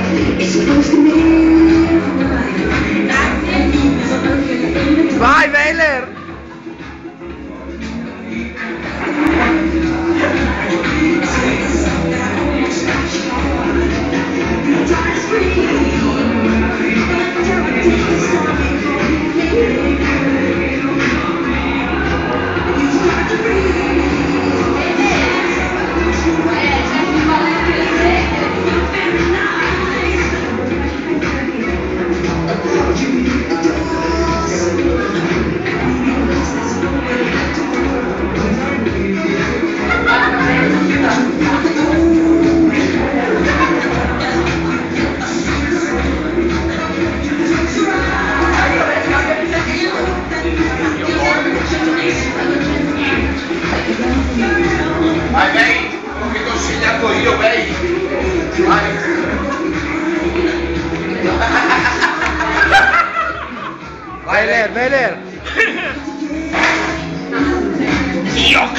Vai, Weiler! Vai, vai, quello che ti ho insegnato io, vai. Vai. Weiler, Weiler! Io